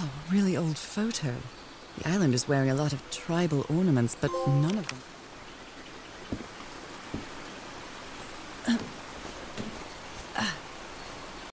Wow, really old photo. The island is wearing a lot of tribal ornaments, but none of them...